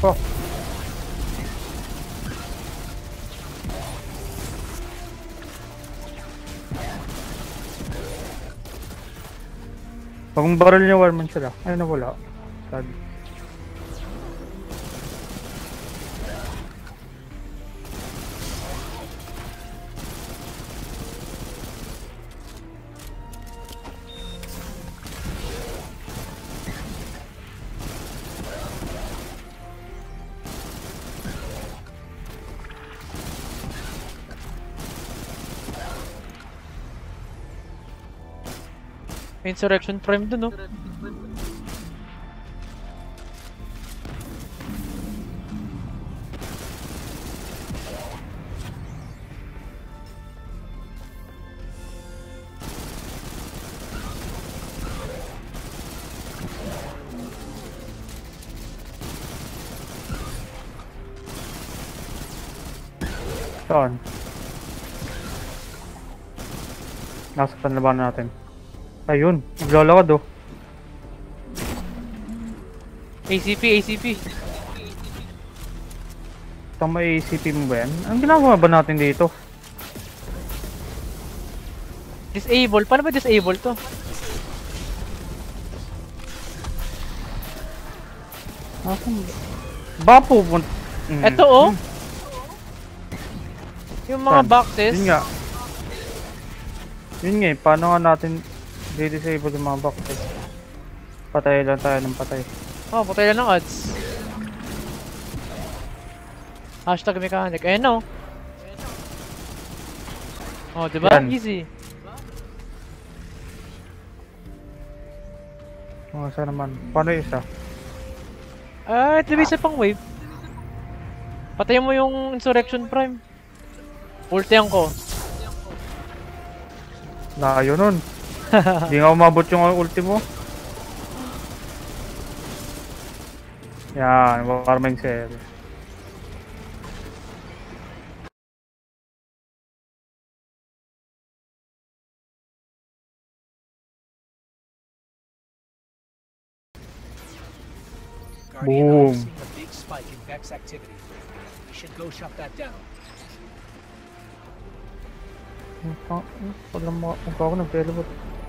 Oh. Pag barrel niya, warman sila. Ay, nawala. Sad. Insurrection Prime dun, no? Saan? Nasa panlaban natin. Ayun, naglalakad oh. ACP. Tama ACP mo ba yan? Ang ginagawa ba natin dito? Disable? Paano ba disable to? Ba pupunta? Eto oh! Yung mga Saan? boxes. Yun nga eh, paano nga natin di-disable yung mga boxes? Patay lang tayo ng patay. Oh, patay lang ng ads. Hashtag mechanic. Ayan o. Oh, diba? Yan. Easy. Oh, saan naman? Paano yung isa? Ito may isa pang wave. Patayin mo yung Insurrection Prime. Ultihan ko. Layo nun. Hindi nga umabot yung ulti mo. Yan, warming cell. Boom. A big spike in Vex activity. We should go shut that down. Pag ako nag-teleport.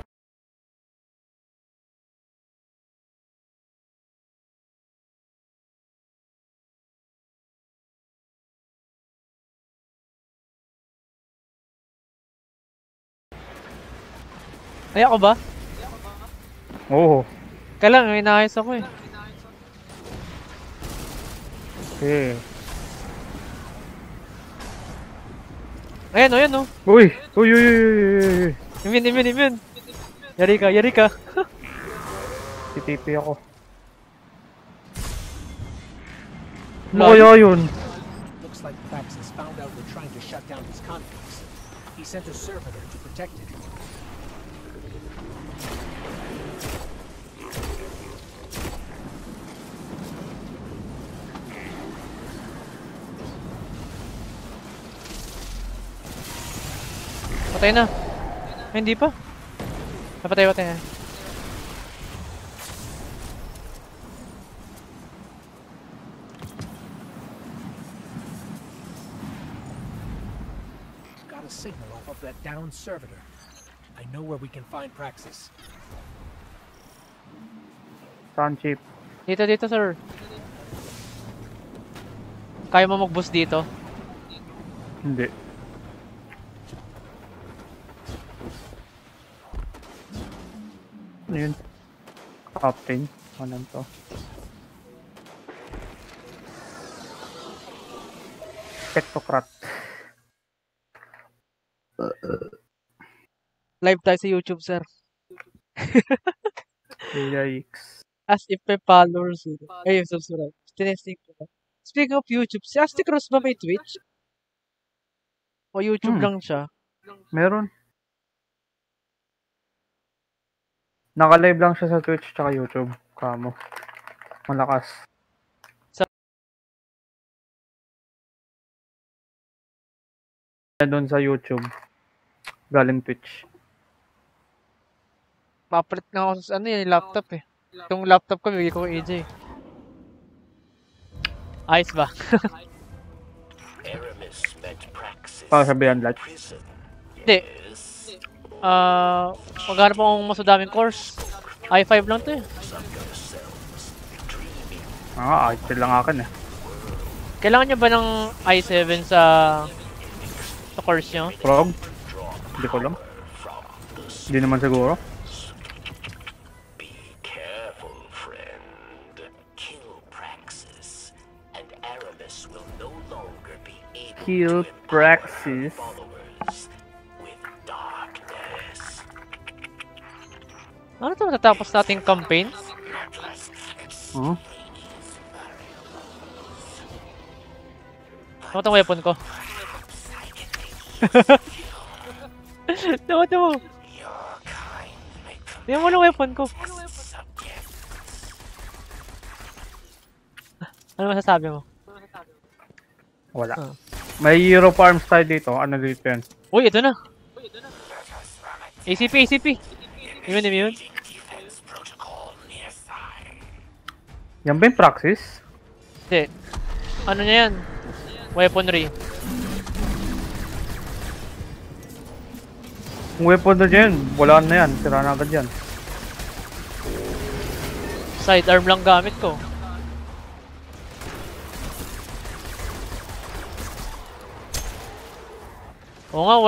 Ay, ako ba? Oo. Kailan, may naayos ako eh. Okay. Ayan o. Uy! Immune. Yari ka. TTP ako. Lol. Ano kaya yun? Looks like Praxis found out we're trying to shut down his conflicts. He sent a servitor to protect it. Patay na. Ay, hindi pa. Patay na. Got a signal off of that downed servitor. I know where we can find Praxis. Saan chip? Dito, sir. Kaya mo mag-boost dito? Hindi. Ano yun? Captain? Ano to? Spectocrat. Live tayo sa YouTube, sir. Yikes. As if may followers. Ayun, subscribe. Tinesting ko. Speaking of YouTube, si Asti Cross ba may Twitch? O YouTube lang siya? Meron. Naka-live lang siya sa Twitch tsaka YouTube. Kamo. Malakas. Doon sa YouTube. Galing Twitch. Papalit na ako sa laptop eh. Itong laptop ko, bigay ko kay AJ. Ayos ba? Para sabihan lahat. Hindi. Maghanap akong mas madaming course. i5 lang to eh. I3 lang akin eh. Kailangan nyo ba ng i7 sa course nyo? Frog? Hindi ko alam. Hindi naman siguro. Kill Praxis. Ano ito matatapos nating campaign? Huh? Ano itong weapon ko? Tama. Tingnan mo ng weapon ko. Ano masasabi mo? Wala. Ah. May Euro Farms tayo dito. Ano dito yan? Uy, ito na. ACP. Immune. Yan ba yung Praxis? Hindi. Ano niya yan? Weaponry. Kung weapon na dyan, wala na yan. Sira na agad yan. Sidearm lang gamit ko. Oo nga,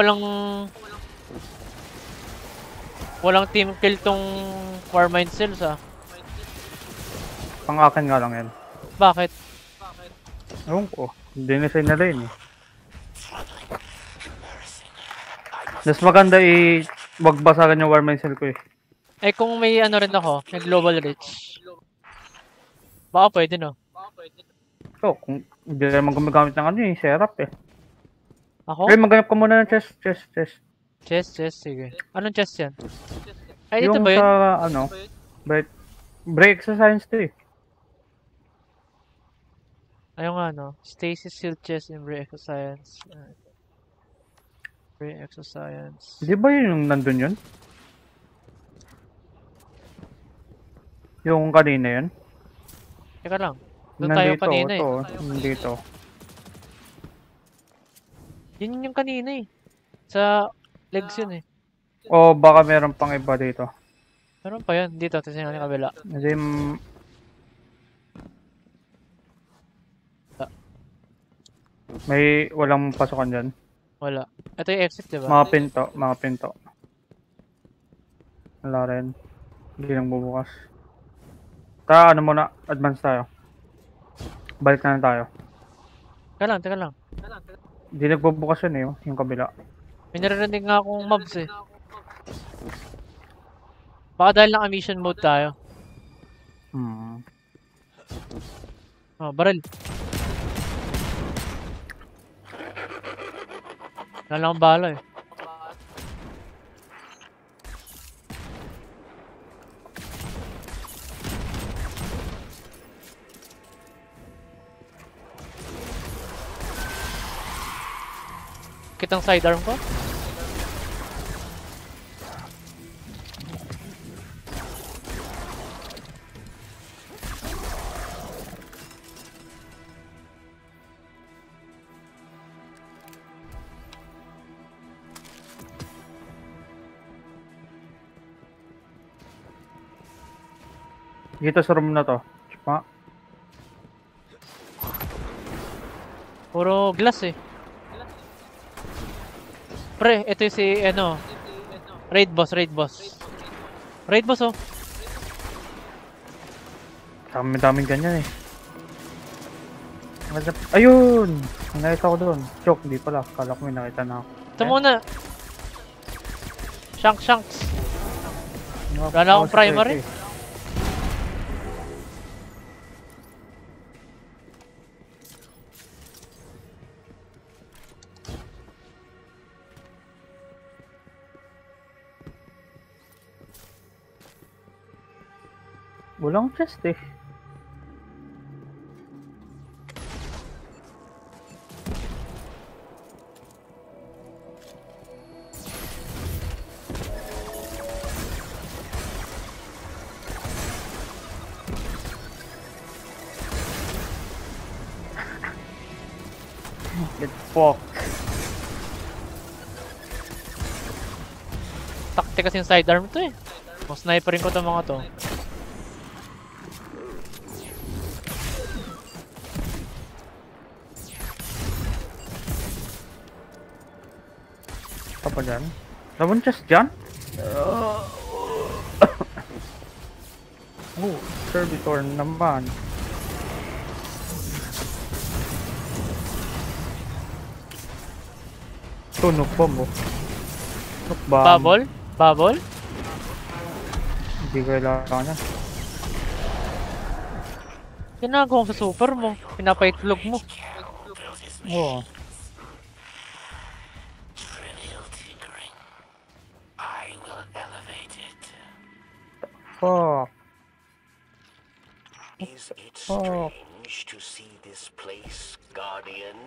walang team kill tong Warmind Cells ah. Pang akin nga lang yan. Bakit? Ewan ko. Hindi na siya na rin eh. Mas maganda wag basagan yung Warmind Cell ko eh. Eh kung may ano rin ako, may global reach. Baka pwede no? So, kung hindi naman gumagamit ng ano eh, serap eh. Ako? Eh, maghanap ka muna ng chest. Chest, sige. Anong chest yan? Ay, dito Yung ba yun? sa, ano, break sa science to eh. Ayun nga no? Stasis Shield Chest in Break Exoscience. Break Exoscience. Di ba yun yung nandun yun? Yung kanina yun? Teka lang. Doon tayo kanina eh. Nandito. Yun yung kanina eh. Sa legs yun eh. O baka meron pang iba dito. Meron pa yan. Dito, tingnan natin kabila. Kasi may walang pasukan dyan. Wala. Ito yung exit diba? Mga pinto. Wala rin. Hindi nang bubukas. Ano muna, advance tayo. Balik na tayo. Teka lang. Hindi nagbubukas yun eh, yung kabila. May naririnig nga akong mobs eh. Baka dahil naka mission mode tayo. Oh, baril. Wala lang akong bala eh. Kitang sidearm ko? Dito sa room na to. Tsaka, Puro glass eh. Pre, ito yung si ano. Raid boss oh. daming ganyan eh. Ayun! Nakita ko doon. Joke, hindi pala. Kala ko may nakita na ako. Ito muna. Shanks. Wala na akong primary. Walang chest eh. Get fucked. Takte kasi yung sidearm to eh. Mas sniperin ko to mga to. Ito pa dyan. Labon chest dyan? Oh, servitor naman. Tunog bomb oh. Tunog bomb. Bubble? Bubble? Hindi ko kailangan yan. Ginagawa mo sa super mo. Pinapaitlog mo. Oo. Fuck. Is it Oh. strange to see this place, Guardian?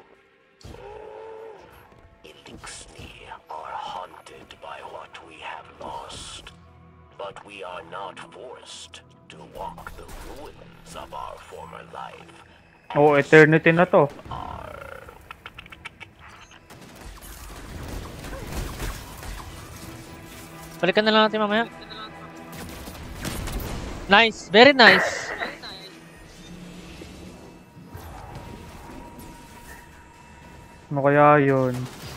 Elixir are haunted by what we have lost. But we are not forced to walk the ruins of our former life. Oh, eternity na to. Balikan na lang natin mamaya. Nice. Very nice. Ano kaya yun?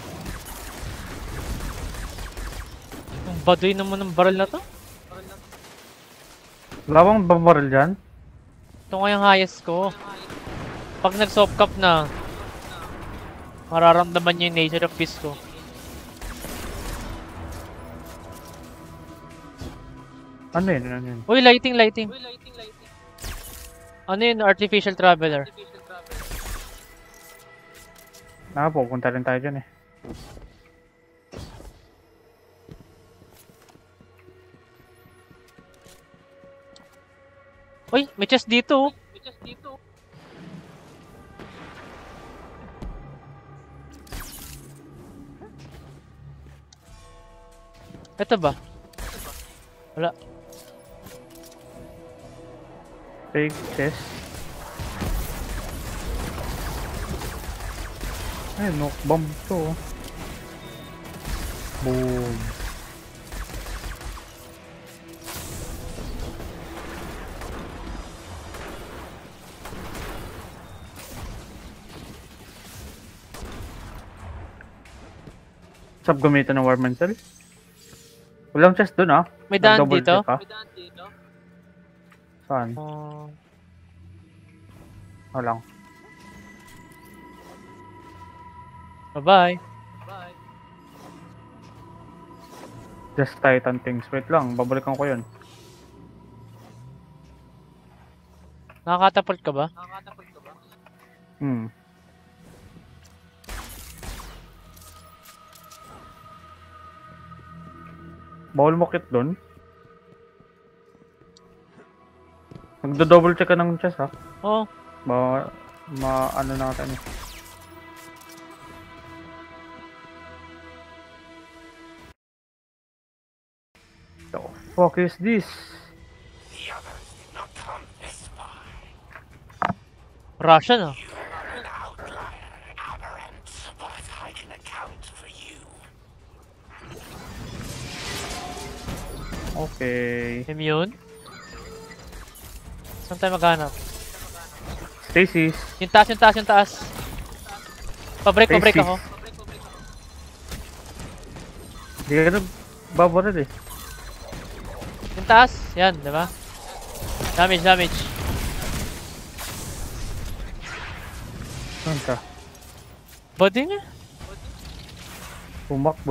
Ang baduy naman ng barrel na to. Wala bang babaril dyan? Ito nga yung highest ko. Pag nag-soft cup na, mararamdaman niyo yung nature of peace ko. Ano yun? Ano yun? Uy, lighting, lighting. Ano yun? Artificial traveler. Pupunta rin tayo dyan eh. Uy, may chest dito. Oh. Ito ba? Wala. Big chest. Ay, knock bomb to. Oh. Boom. Sab gamitan ng Warman Cell? Walang chest dun ah. May daan Nag-double dito? check, ah. Saan? Walang. Bye-bye. Just Titan things. Wait lang, babalikan ko yun. Nakakatapult ka ba? Bawal mo kit dun. Magdo-double check ka ng chest ha. Oo. Ano natin eh. The fuck is this? The others did not come this far. Russian ah. An outlier, aberrant, but I can account for you. Okay. Immune? Saan tayo maghanap? Stasis. Yung taas, yung taas, yung taas. Pabreak Stasis. ako. Hindi ka na babaril eh. Yung taas, yan, diba? Damage, damage. Saan ka? Body niya? Bumak.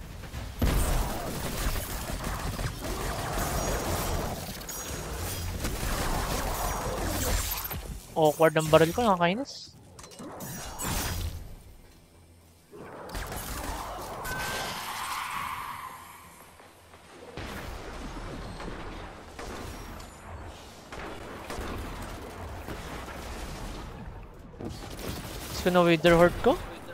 Awkward ang barrel ko, nakakainis. Gusto ko na wither horde ko?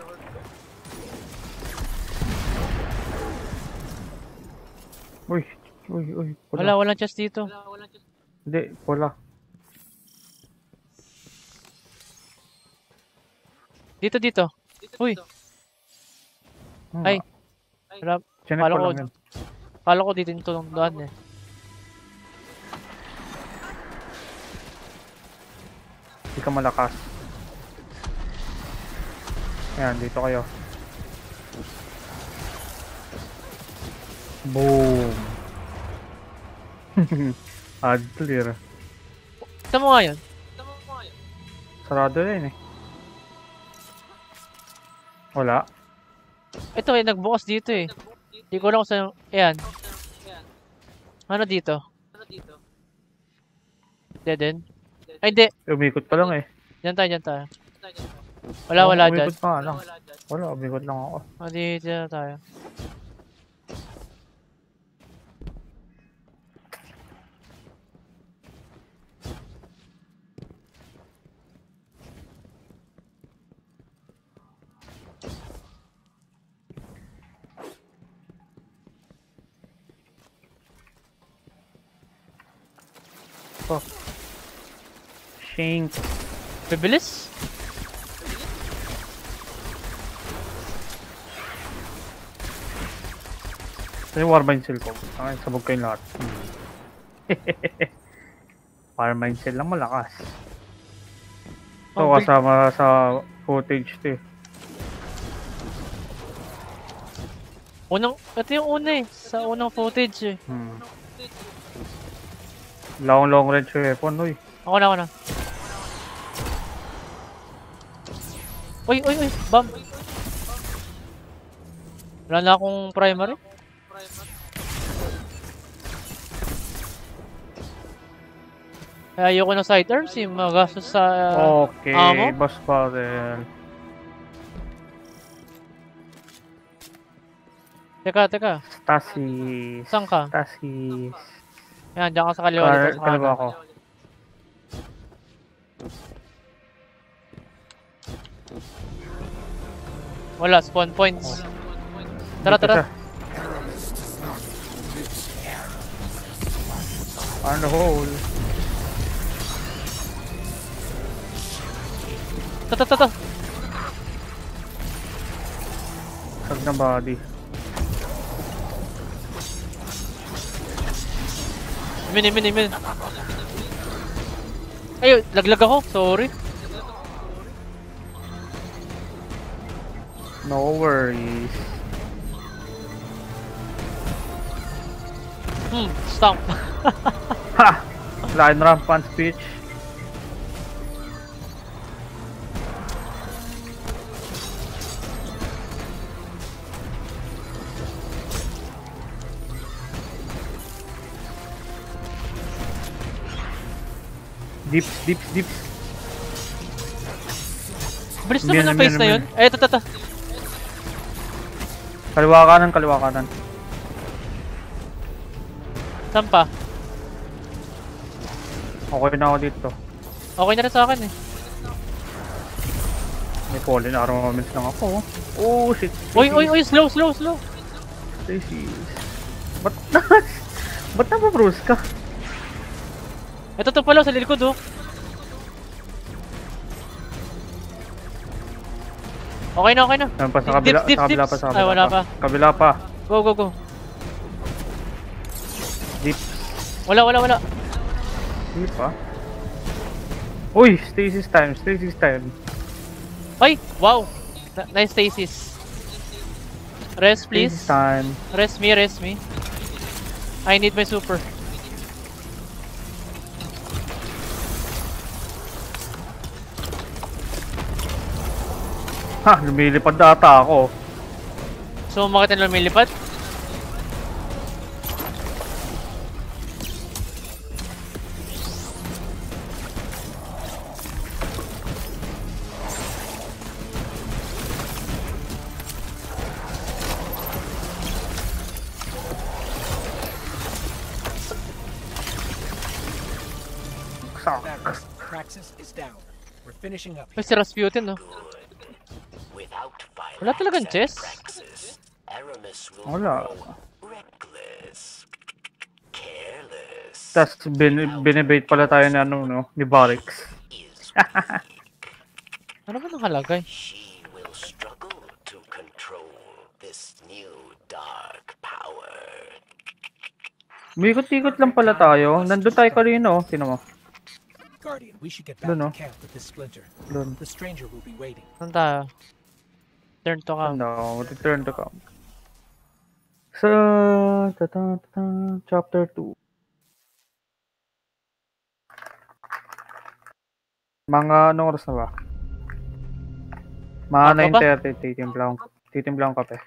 Uy. Walang chest dito. Hindi, wala. Dito. Uy, ay. Wala. Chinek Kala ko ko, lang yun. kala ko dito yung tulong daan eh. Hindi ka malakas. Ayan, dito kayo. Boom. Ad clear. Ito mo nga yun. Sarado na yun eh. Wala. Ito eh, nagbukas dito eh. Hindi ko alam kung saan. Ayan. Ano dito? Dead end? Ay, hindi. Umikot pa lang eh. Diyan tayo. Wala dyan. Umikot pa lang. Wala, umikot lang ako. O, dito na tayo. Oh. Shank. Bibilis? Ito yung Warmind Cell ko. Ay, sabog kayong lahat. Warmind Cell lang malakas. Ito Okay. kasama sa footage to eh. Ito yung una eh. Sa unang footage eh. Long range weapon, uy. Ako na. Uy, bomb. Wala na akong primary. Kaya ayoko ng sidearms eh. Magastos sa Okay, ammo. boss barrel. Teka. Stasis. Saan ka? Stasis. Yan, dyan ka sa kaliwa dito. Sa Kaliwa kanan. ako. Wala, spawn points. Tara. Dito siya. On the hole. Ta. Sag na body. Min. Ay, laglag ako. Sorry. No worries. Stomp. Ha! Line rampant speech. Dips. Bilis naman ang face na yun. Ay, ito. Kaliwa kanan. Saan pa? Okay na ako dito. Okay na rin sa akin eh. May fallen armaments lang ako. Oh shit. Uy, slow. Stacy. Ba't na-bruise ka? Ito pala sa likod oh. Okay na. Saan pa sa kabila? Dips. Sa kabila pa. Ay, wala pa. Kabila pa. Go. Dips. Wala. Hindi pa. Uy! Stasis time. Ay, wow. Nice stasis. Rest please. Stasis time. Rest me. I need my super. Ha! Lumilipad data ako. So, bakit na lumilipad? Praxis is down. We're finishing up. May si Rasputin no? Without Wala talagang chess? Praxis, Aramis will Wala. grow reckless, careless. Tas binibait pala tayo ni ni Barracks. Is Ano ba nakalagay? she will struggle this new dark power. Mikot-ikot lang pala tayo. Nandun tayo kanina, oh. Tinan mo. Guardian, we should get back Doon, to oh. camp with this splinter. Doon. The stranger will be waiting. Saan tayo? Turn to camp. No, return to camp. Sa chapter 2. Mga anong oras na ba? Mga Ako ba? 9:30 titimpla akong kape.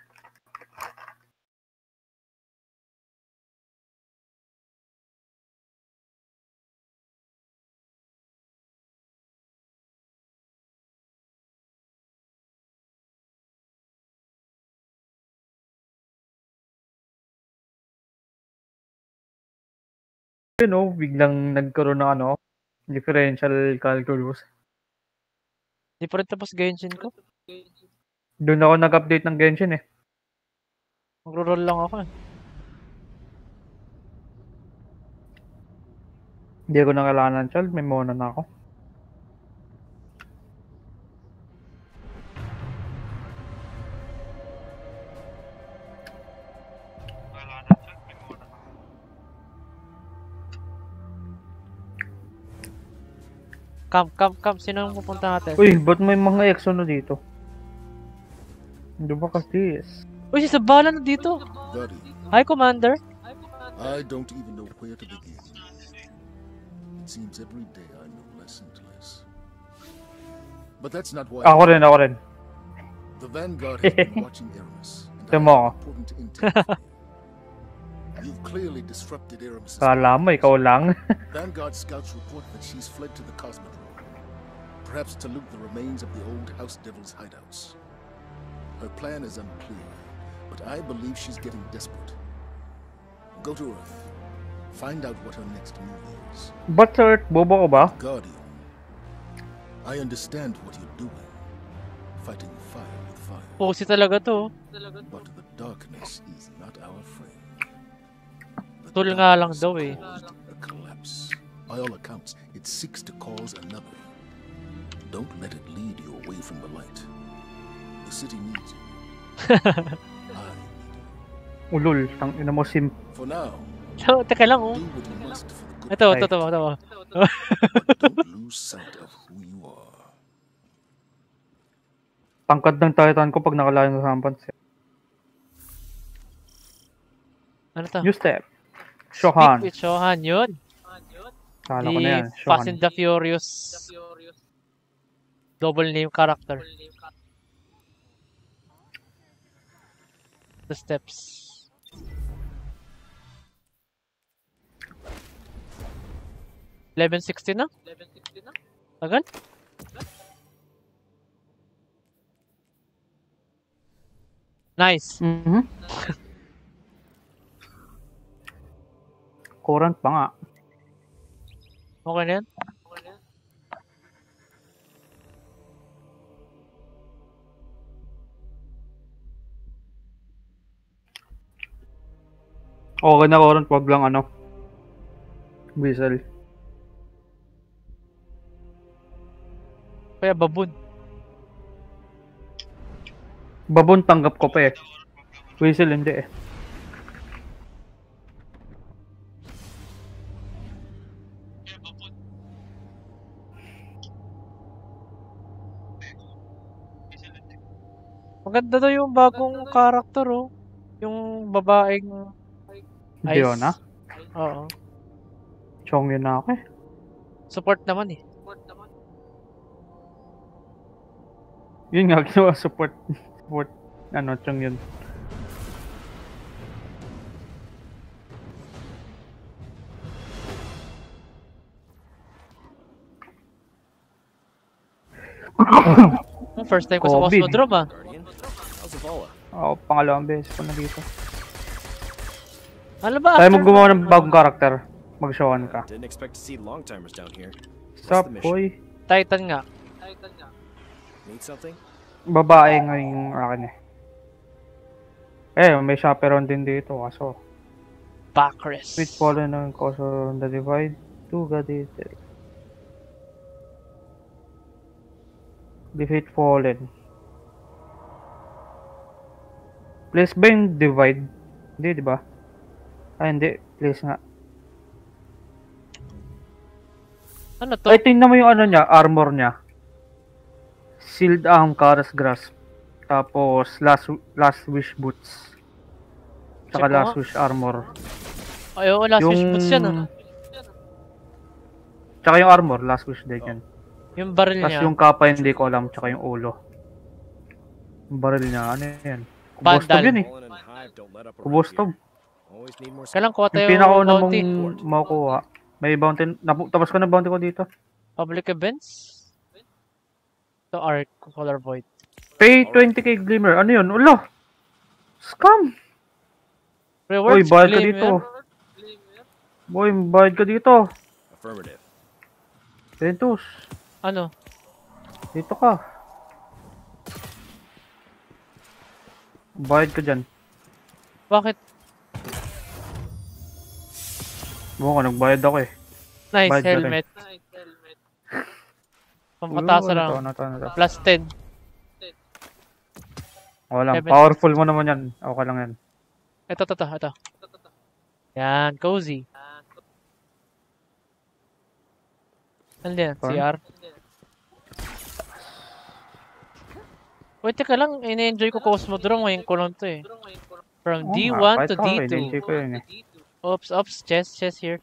You know, biglang nagkaroon ng ano, differential calculus. Di pa rin tapos Genshin ko. Doon ako nag-update ng Genshin eh. Magro-roll lang ako eh. Hindi ko na kailangan ng child, may mona na ako. Camp. Sino ang pupunta natin? Uy, ba't may mga exo na dito? Hindi ba kasi Uy, si Sabala na dito. Buddy, Hi, Commander. I don't even know where to begin. It seems every day I know less and less. But that's not why Ako rin. the Vanguard has been watching Eramis. And I Tama have ako. important intel for you. You've clearly disrupted Eramis' Kala mo, ikaw lang. Vanguard scouts report that she's fled to the Cosmodrome, perhaps to loot the remains of the old House Devil's hideouts. Her plan is unclear, but I believe she's getting desperate. Go to Earth. Find out what her next move is. Ba't sa Earth, bobo ko ba? Guardian, I understand what you're doing. Fighting fire with fire. Pusi talaga to. But the darkness is not our friend. The Tool nga lang darkness daw eh. caused a collapse. By all accounts, it seeks to cause another. Don't let it lead you away from the light. The city needs you. I need you. Ulul, tang ina mo sim. For now, So, teka lang oh. do what you must for the good. Ito. But don't lose sight of who you are. Tangkad ng Titan ko pag nakalayo sa pansin. Ano to? New step. Speak Shohan. with Shohan, yun. Kala ko na yan. The Fast Shohan. and the Furious double name character. The steps. $11.60 na? Tagal? Nice. Current pa nga. Okay na yan? Okay na current, wag lang ano. Whistle. Kaya babun. Babon tanggap ko pa eh. Whistle hindi eh. Maganda daw yung bagong character oh. Yung babaeng Hindi yun na. Oo. Chong yun na ako eh. Support naman eh. Yun nga, ginawa support. Support. Ano, Chong yun. First time ko sa COVID. Cosmodrome ah. Guardian, how's Zavala? Oo, pangalawang beses ko na dito. Ano ba? Tayo after- maggumawa ng bagong karakter. Mag-showan ka. Didn't expect to see long-timers down here. Sup, the mission? boy? Titan nga. Need something? Babae nga yung akin eh. Eh, may chaperone din dito kaso. Bacchus. Sweet fallen ng kaso the divide. Tuga dito. Defeat fallen. Place ba yung divide? Hindi, di ba? Ah, hindi. Place nga. Ano to? Ay, tingnan mo yung ano niya, armor niya. Sealed Karas Grasp. Tapos, last wish boots. Tsaka Check ko last nga. wish armor. Ay, oo, last wish boots yan ah. Tsaka yung armor, last wish din yan. Yung baril Tapos niya. yung kapa hindi ko alam, tsaka yung ulo. Yung baril niya, ano yan? Bandal. Kubostov yun eh. Fallen and Hive don't let up around Kubostov. here. Always need more Kailan kuha Yung tayo pinakauna mong bounty? makukuha. May bounty, tapos ko na bounty ko dito. Public events? To Arc, Color Void. Pay 20k Glimmer, ano yun? Ulo! Scam! Rewards, Uy, bayad ka Glimmer. dito. Boy, bayad ka dito. Affirmative. Ventus, Ano? dito ka. Bayad ka dyan. Bakit? Buka, nagbayad ako eh. Nice, Bayad ka rin. helmet. Pampatasa lang. Ano to. Plus 10. Wala, Seven. powerful mo naman yan. Okay lang yan. Ito. Yan, cozy. Ano yan? Fun? CR? Wait, teka lang. Ine-enjoy ko Cosmodrome. Ngayon ko lang to eh. From Oo nga, D1 kahit to ako, D2. in-enjoy ko yun eh. Oops. Chest here.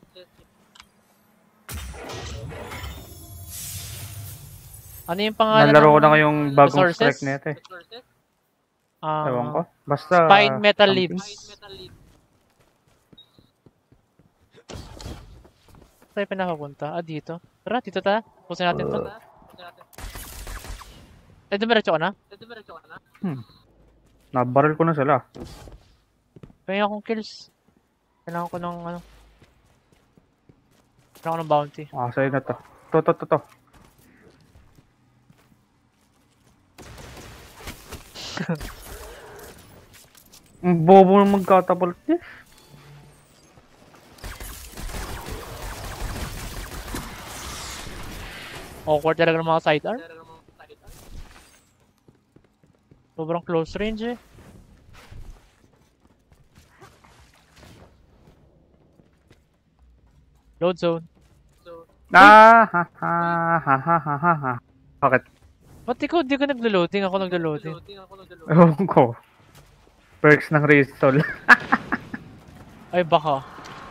Ano yung pangalan Nalaro ko ng na ngayong bagong resources? strike net eh. Ewan ko. Basta... Spine Metal something. Leaves. Saan tayo pinapapunta? Dito. Tara, dito ta. Pusin natin to. Dumiretso ka na? Nabaril ko na sila. Pahingin akong kills. Kailangan ko ng ano. Kailangan ko ng bounty. Sa'yo na to. To. Ang bobo na magkatapal. Awkward talaga ng mga sidearm. Sobrang close range eh. Load zone. Bakit? Ba't ikaw di ka naglo-loading? Ako naglo-loading. Ewan ko. Perks ng restall. Ay baka.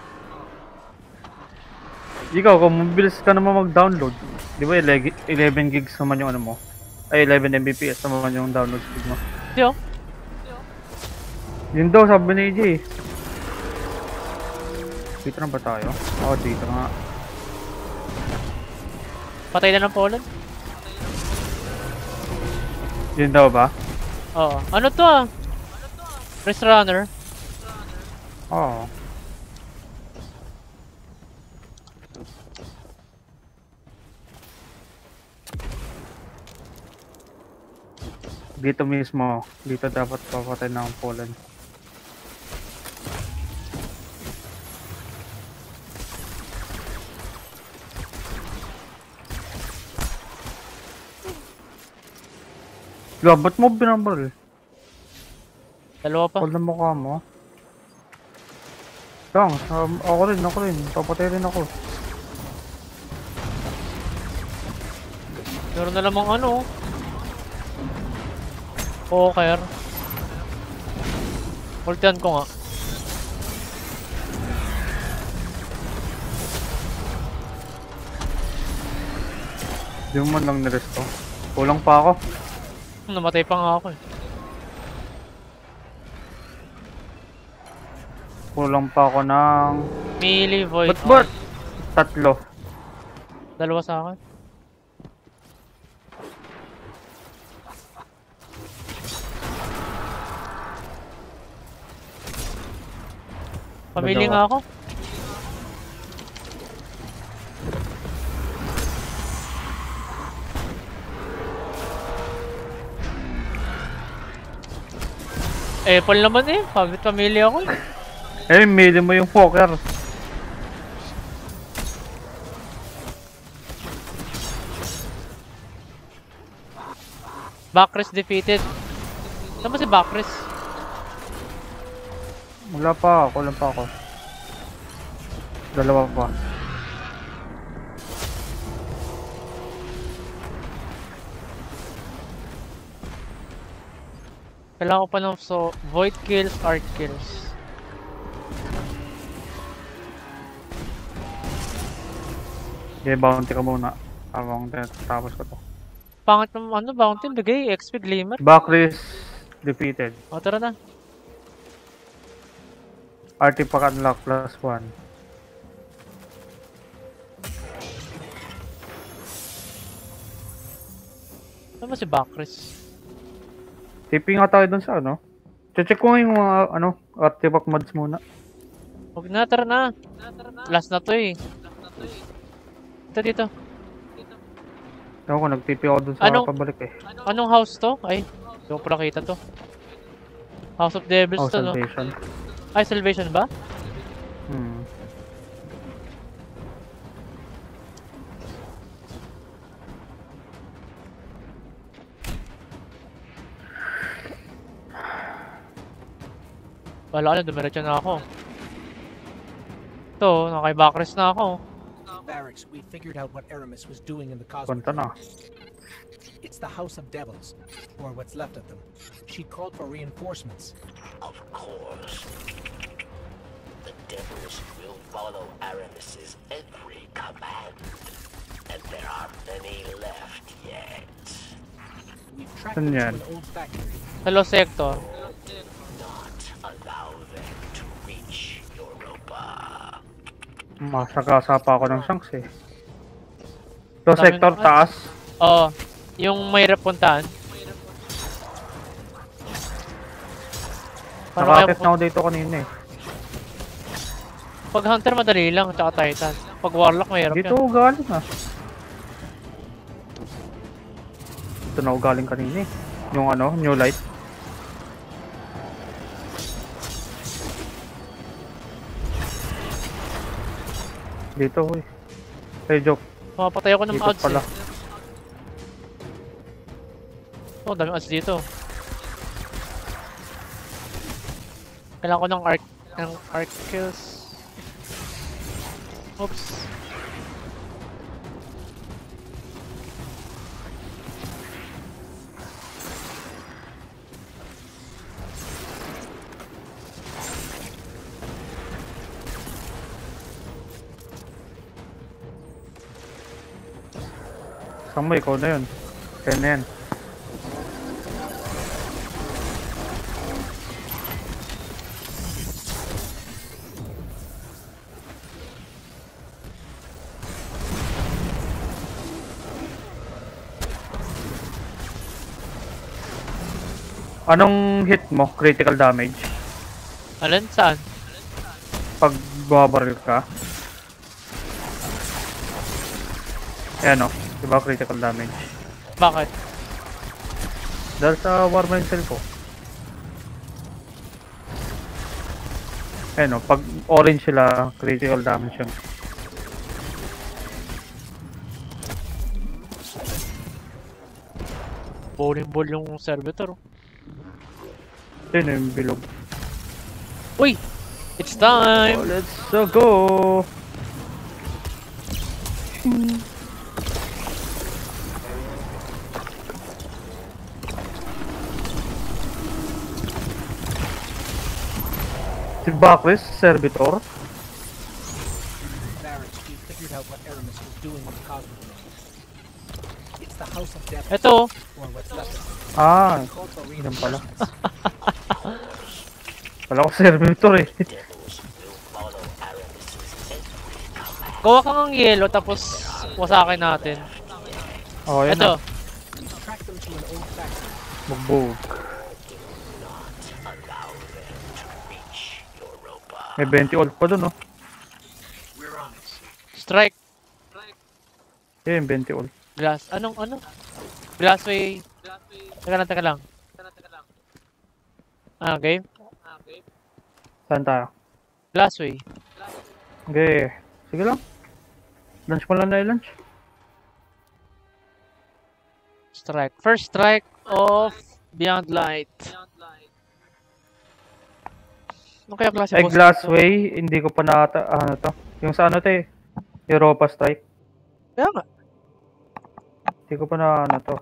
Ikaw, kung mabilis ka naman mag-download. Di ba 11 gigs naman yung ano mo? Ay, 11 Mbps naman yung download speed mo. Hindi oh. Yun daw, sabi ni AJ. Dito na ba tayo? Dito nga. Patay na ng Poland? Yun daw ba? Oo. Ano to ah? Race runner. Oo. Dito mismo. Dito dapat papatay ng Poland. Ba't mo binabaril? Dalawa pa. Pag na mukha mo. Lang, ako rin. Papatay rin ako. Meron na lamang ano. Poker. Ultian ko nga. Di mo man lang niresto. Kulang pa ako. Namatay pa nga ako eh. Kulang pa ako ng... Melee void. Ba't? Tatlo. Dalawa sa akin. Pamili nga ako. Apple naman eh. Pamili ako eh. Mili mo yung poker. Backrest defeated. Saan ba si Backrest? Wala pa ako, wala pa ako. Dalawa pa. Kailangan ko pa ng void kills, arc kills. Okay, bounty ka muna. Tapos ko to. Pangit ng ano, bounty, bigay, XP glimmer. Bakris defeated. O, tara na. Artifact unlock +1. Ano ba si Bakris? Tipping nga tayo dun sa ano. Check ko nga yung mga artifact mods muna. Huwag na, tara na. Last na to eh. Dito. Ewan ko, nag-TP ako dun sa pabalik eh. Anong house to? Ay, hindi ko pala kita to. House of Devils to, no? Salvation. Ay, Salvation ba? Wala ka na, dumiretso na ako. Ito, nakay Bakris na ako. Barracks, we figured out what Aramis was doing in the Punta Cosmodrome. na. It's the House of Devils, or what's left of them. She called for reinforcements. Of course. The devils will follow Aramis's every command. And there are many left yet. We've tracked Saan them yan? to an old factory. Hello, Sector. Not allow them to reach Europa. Masagasa pa ako ng shanks eh. To Dami sector ng- taas. Oo, yung may repuntahan. Paano kaya Nakakit na ako dito kanina eh. pag Hunter madali lang, tsaka Titan. Pag Warlock mahirap Dito yan. ako galing ah. Dito na ako galing kanina eh. Yung new light. Dito eh. Hey Joke, Mapatay ako ng dito odds pala. Oh, dami odds dito. Kailangan ko ng arc kills. Oops. Saan mo? Ikaw na yun. Kaya na yan. Anong hit mo? Critical damage? Alin? Saan? Pag bumabaril ka? Ayan o. Diba critical damage? Bakit? Dahil sa war mental ko. Ayan o. Pag orange sila, critical damage yun. Bowling ball yung servitor. Yun yung bilog. Uy! It's time! Let's go! Si Bakris, servitor. Barracks, we figured out what Aramis was doing in the Cosmodrome. It's the House of Devils, Ito! or what's left of them. Ah, She called for yan pala. reinforcements. Wala ko servitor eh. Devils will follow Aramis's every command. Gawa ka ng yellow tapos wasakin natin. Oh, yan Ito! na. Track them to an old factory. Bugbog. Allow them to reach Europa. May 20 ult pa dun oh. We're on it. Strike! Yan, 20 ult. Glass. Ano? Glassway. Teka lang. Ah, game? Saan tayo? Glassway. Okay. Sige lang. Lunch mo lang na lunch. Strike. First strike of Beyond Light. Ano kaya klase Ay, boss? Glassway, hindi ko pa ano to. Yung sa ano to eh. Europa Strike. Kaya nga. Hindi ko pa na ano to.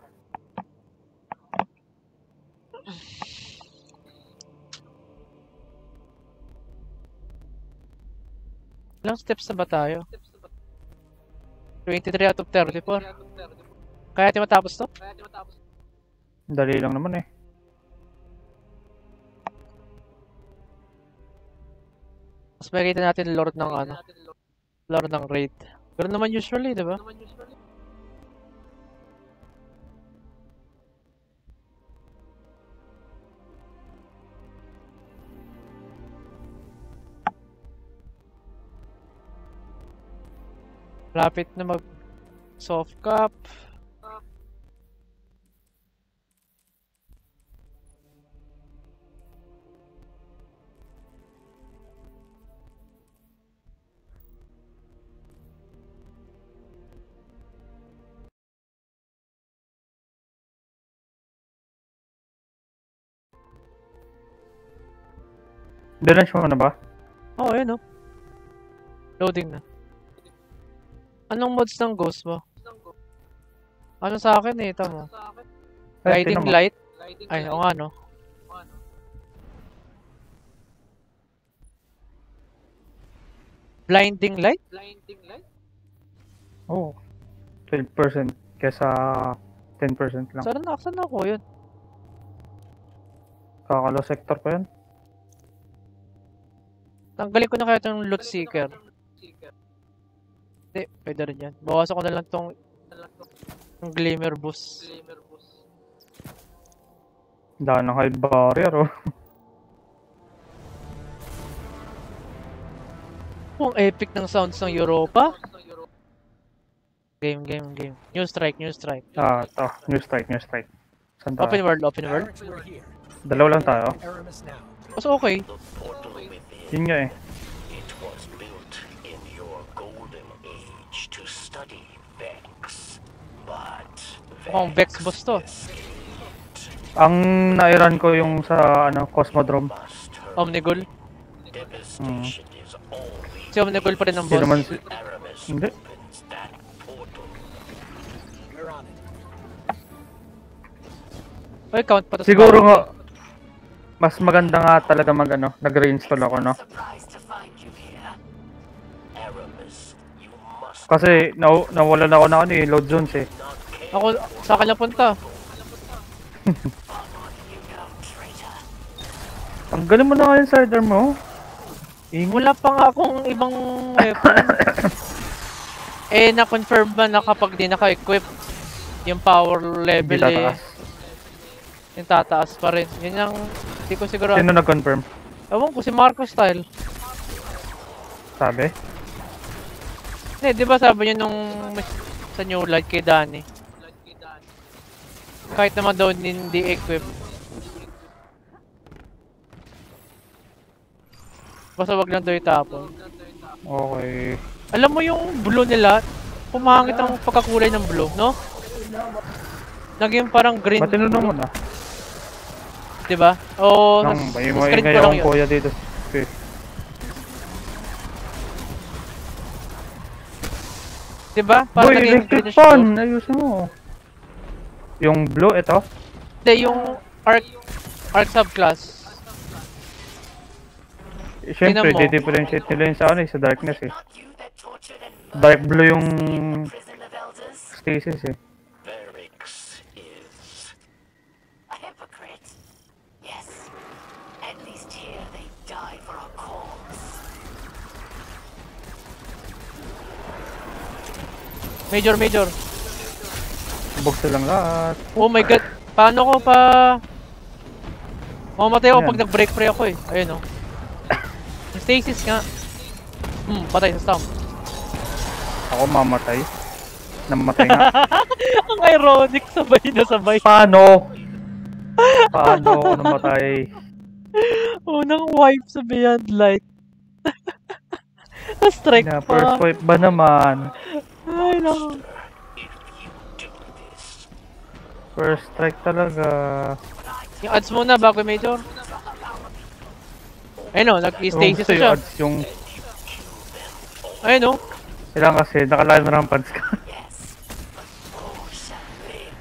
Ilang steps na ba tayo? 23 out of 34. Kaya di matapos to? Dali lang naman eh. Mas makikita natin Lord ng ano. Lord ng raid. Pero naman usually, di ba? Lapit na mag soft cap. Dalash mo na ba? Oo, ayun oh. Loading na. Anong mods ng ghost mo? Ano sa akin eh, tama. Ay, Guiding tingnan mo. light? Ay, oo nga no. Blinding light? Oo. 12% kesa 10% lang. Saan ako yun? Kakalo sector pa yun. Tanggalin ko na kaya itong loot seeker. Hindi, pwede rin yan. Bawasan ko na lang itong glimmer boost. Daan ng high barrier oh. Ang epic ng sounds ng Europa. Game. New strike. Ah, to. New strike. Saan tayo? Open world. Barracks were here. Dalawa lang tayo. Aramis now. Mas okay. The portal within, Yun nga eh. it was built in your golden age to study Vex. But Mukhang Vex boss to. Ang nairan ko yung sa ano, Cosmodrome. must hurt. Omnigul. Devastation is all we Si Omnigul pa rin ang Sino boss. man si... Aramis Hindi. opens that portal. We're on it. Oy, count pa to sa Siguro bawat. nga, mas maganda nga talaga nag-reinstall ako, no? Surprised to find you here. Aramis, you must Kasi nawalan ako na ano eh, load zones eh. not care Ako, sa akin na punta. you know, traitor. Tanggalin mo na nga yung sider mo. Wala pa nga akong ibang weapon. Na-confirm ba na kapag di naka-equip, yung power Hindi level tataas. yung tataas pa rin. Yun yung, hindi ko siguro. Sino nag-confirm? Ewan ko, si Marco style. Sabi? Di ba sabi niya nung sa New Light kay Danny? Kahit naman daw hindi equip. Basta wag lang daw itapon. Okay. Alam mo yung blue nila, pumangit ang pagkakulay ng blue, no? Naging parang green, Ba't tinunong mo na? di ba? Oo, Nang may screen maingay ko lang akong yun. kuya dito. Okay. Di ba? Parang Boy, naging electric greenish fan! blue. Ayusin mo. Yung blue, ito. Hindi, yung arc subclass. Siyempre, Tingnan mo. di-differentiate nila yun sa ano eh, sa darkness eh. Not you that tortured and Dark blue yung prison of elders. stasis eh. Varix is A hypocrite. Yes. At least here they die for a cause. Major. Bug silang lahat. Oh my god. Paano ko pa... Mamamatay ako Ayan. pag nag-break free ako eh. Ayun oh. Yung stasis nga. Patay sa stomp. Ako mamatay. Namatay nga. Ang ironic, sabay na sabay. Paano? Paano ako namatay? Unang wipe sa Beyond Light. Na-strike Na first pa. wipe ba naman? Ay, naku. if you do this. First strike talaga. Yung ads muna bago Major. Ayun o, Kung nag-stasis gusto na yung siya. ads yung... Ayun o. Kailangan kasi nakalive rampants ka. Yes, but who shall live?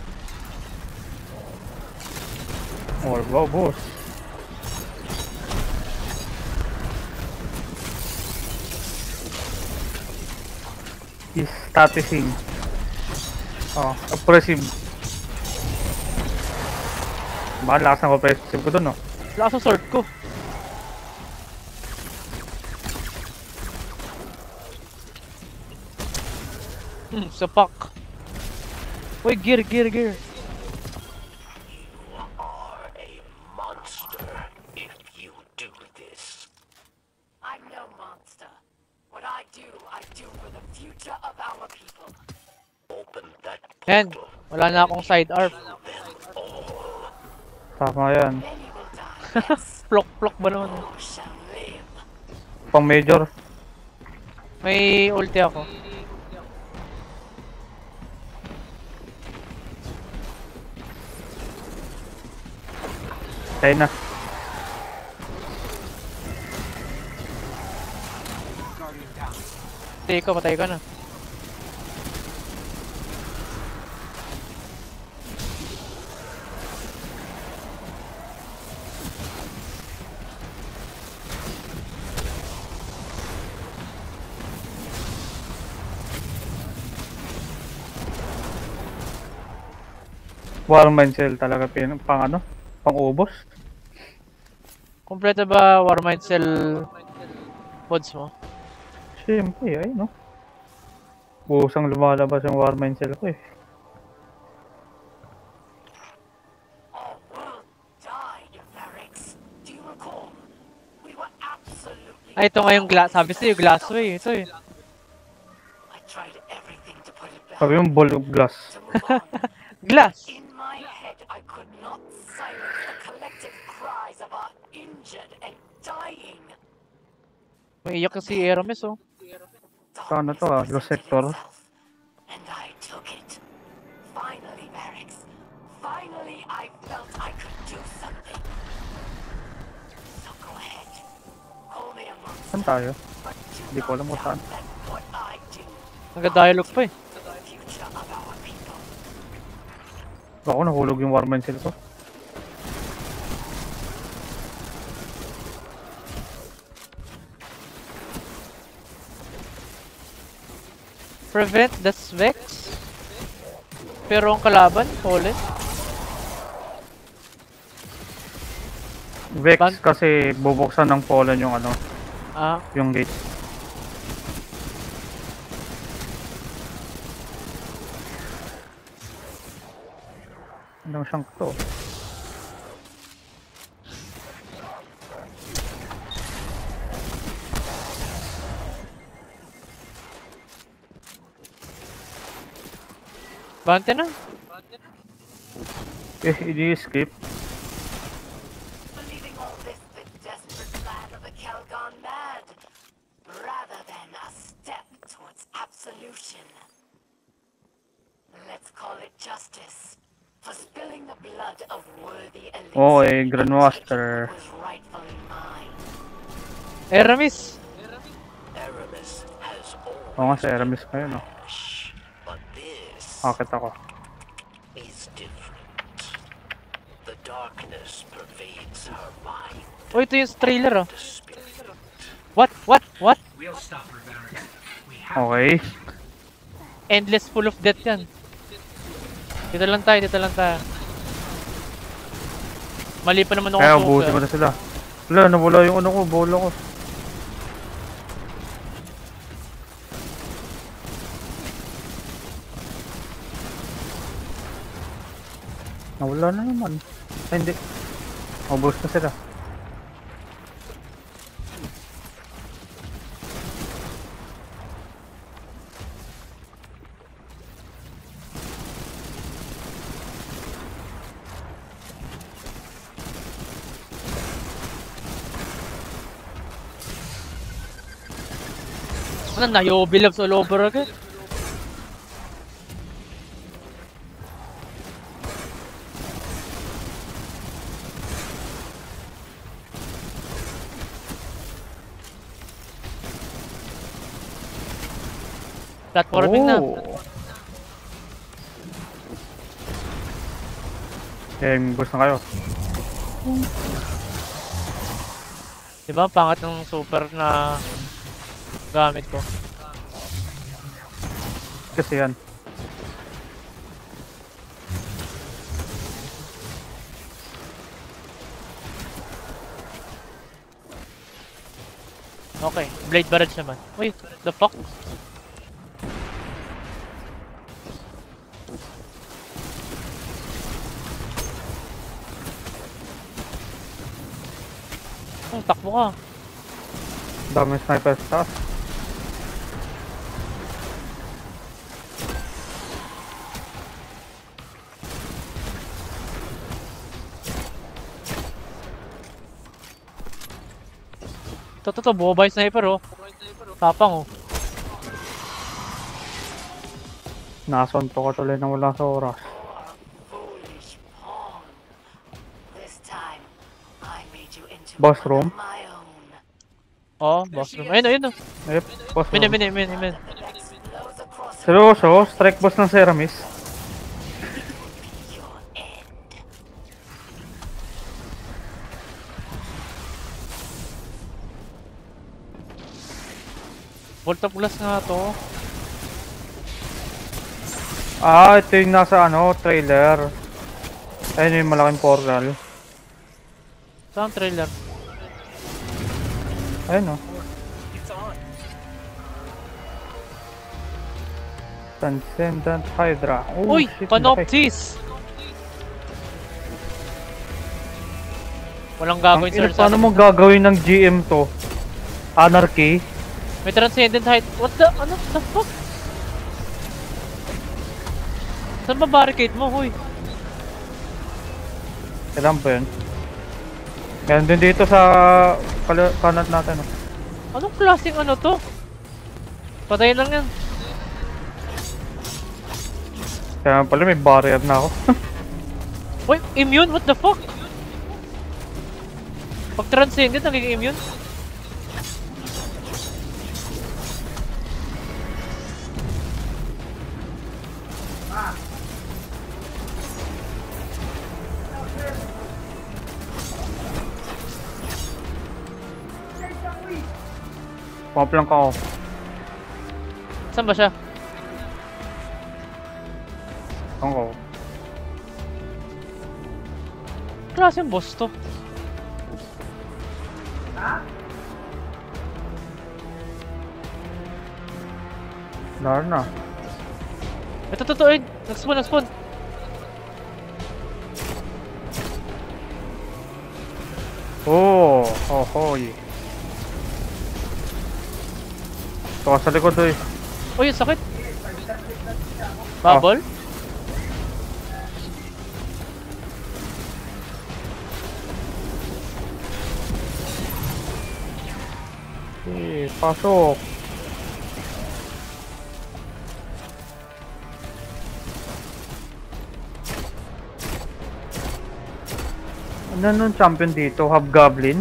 Oh, wow, boss. He's statusing. Oh, oppressive. Baka lakas ng oppressive ko dun, no? Lakas ang sword ko. Sapak. Uy, gear. You are a monster if you do this. I'm no monster. What I do for the future of our people. Open that Yan. portal. Wala na akong side arm. Tama yan. Many will die, yes. Plok ba naman? Who shall live? Pang major. May ulti ako. Tayo na. Patay ka na. War Mindcell talaga pang ano? Pang ubos. Kompleto ba Warmind Cell mods mo? Siyempre, ay no. Busang lumalabas yung War Mindcell ko eh. Our world died, Varix. Do you recall? We were absolutely... Ay, ito nga yung glass. Sabi sa'yo, glassway. Ito eh. I tried everything to put it back. Sabi yung ball of glass. To move on. Glass! In my head, I could not silence the collective cries of our injured and dying. May iyak si Aramis oh. Saan na to ah? Los Sector. And I took it. Finally, Varix. Finally, I felt I could do something. So go ahead. Call me a monster. Saan tayo? But do Hindi ko alam kung not saan. doubt that what I do Nagka-dialogue pa eh. for the future of our people. Ako nahulog yung War Mindcell ko. Prevent the Svex. Pero ang kalaban, Fallen. Vex Ban- kasi bubuksan ng Fallen yung ano, Ah, yung gate. Anong siyang to? bante na. Eh, i-escape. Believing all this the desperate plan of the Calgon mad, rather than a step towards absolution. Let's call it justice for spilling the blood of worthy elites. Oh, eh, Grandmaster. Was rightfully mine. Aramis! Aramis has Oo nga, sa Aramis pa yun, oh. Shh, but this Akit ako. is different. The darkness pervades her mind, Oh, ito yung trailer oh. the spirit. What? We'll stop her, Varix. We have Okay. Endless full of death yan. Dito lang tayo. Mali pa naman ako Kaya focus, ubusin ko na sila. Wala, nawala yung ano ko, bola ko. Nawala na naman. Ay, hindi. Ubus na sila. Ano na, Yobilabs all over agad. Platforming na. Game gusto na kayo. Diba? Pangat ng super na gamit ko. Kasi yan. Okay, blade barrage naman. Wait, the fuck? Oh, takbo ka. Dami sniper sa taas. Ito, bumaba yung sniper oh. Tapang oh. Nasonto ko tuloy na wala sa oras. Foolish pawn. This time, I made you into Boss one room? of my own. Oh, boss room. Ayun oh. Yep, boss Min. Those across seryoso, strike boss ng Ceramis. your end. Volta plus nga to. Ah, ito yung nasa ano, trailer. Ayun yung malaking portal. Saan trailer? Ayun oh. Transcendent Hydra. Oh, Uy! shit, laki. Panoptis! Walang Ang gagawin ina, sir. paano mo gagawin ng GM to? Anarchy? May transcendent height. What the? Ano the fuck? Saan ba barricade mo? Huy. Kailan ba yun? Yan din dito sa kanan natin. Oh. Anong klaseng ano to? Patayin lang yan. Kaya pala may barrier na ako. Wait, immune? What the fuck? Pag transcendent, nagiging immune? Pump lang ka ako. Saan ba siya? Oo. Klaseng boss to. Lar na. Ito, totoo yun. Nag-spawn. Oh, hoy. Ito ka sa likod eh. Uy, yung sakit. Bubble? Eh, pasok. Ano nung champion dito? Hobgoblin?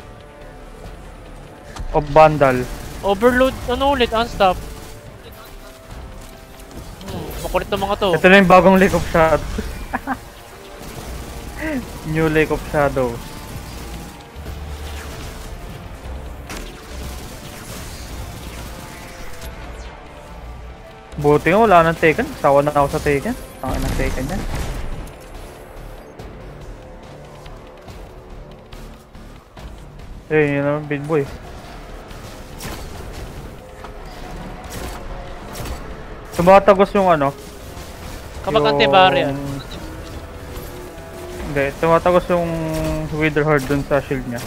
O Vandal? Overload, ano ulit? Unstop. Makulit na mga to. Ito na yung bagong Lake of Shadows. New Lake of Shadows. Buti nga wala nang Taken. Sawa na ako sa Taken. Tangin ng Taken yan. Eh, yun naman big boy. Tumatagos yung ano. Kapag yung... anti-barrier. Hindi, tumatagos yung Wither Horde dun sa shield niya.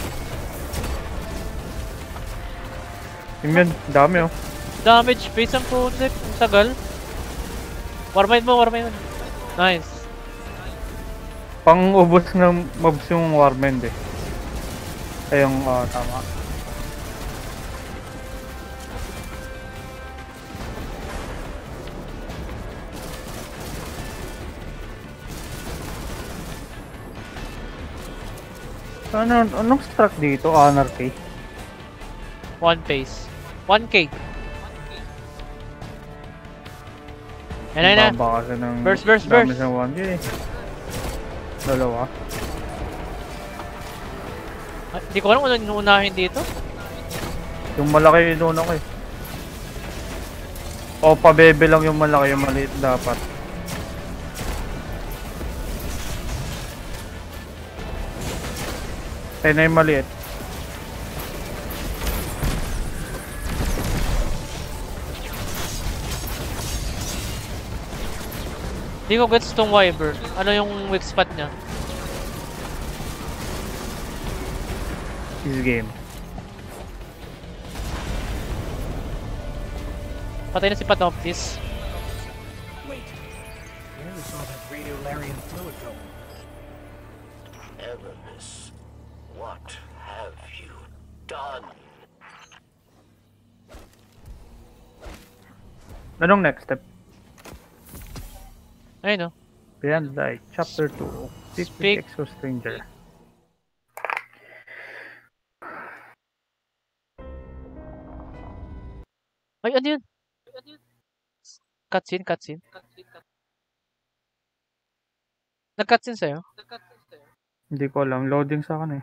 Yun, dami oh. Damage base ang putik. Ang tagal. Warmind mo. Nice. Pang ubos ng mobs yung Warmend eh. Ay yung, tama. Anong struck dito? Anarchy? One pace. 1k. Yan na. Baba kasi ng Burst. dami sa 1K. Dalawa. Hindi ko alam kung ano inuunahin dito. Yung malaki yung inuna ko eh. O pabebe lang yung malaki, yung maliit dapat. Tayo na yung maliit. Hindi ko gets tong Wyvern. Ano yung weak spot niya? This game. Patay na si Panoptis. Wait. Where is all that radiolarian fluid going? Eramis, what have you done? Anong next step? Ayun, no? Beyond Light, Chapter 2. Speak. Exo Stranger. Ay, ano yun? Cutscene. Nag-cutscene sa'yo? Hindi ko alam. Loading sa akin eh.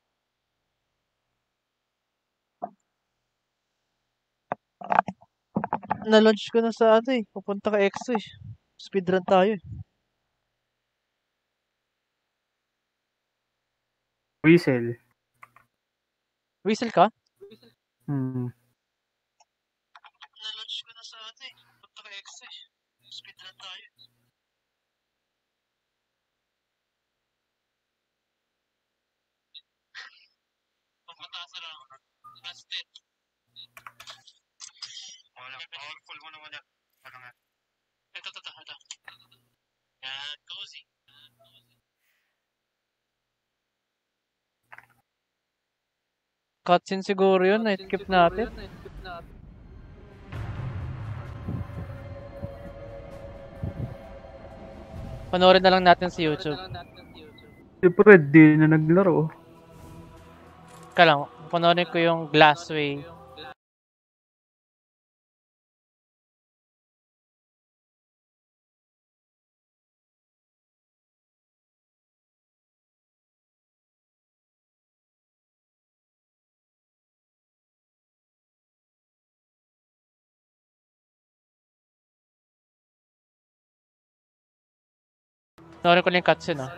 Na-launch ko na sa ano eh. Pupunta ka EXO eh. Speedrun tayo eh. Whistle. Whistle ka? Na-launch ko na sa ano eh. Pupunta ka EXO eh. Speedrun tayo. Pagpataas na ako. Last hit. Wala. Powerful mo naman yan. Ano nga? Ito. Yan. Cozy. Cutscene siguro yun. Na-skip natin. Panoorin na lang natin sa YouTube. Si Fred di na naglaro. Lang, panoorin ko yung Glassway. Panoorin ko lang yung cutscene, ah.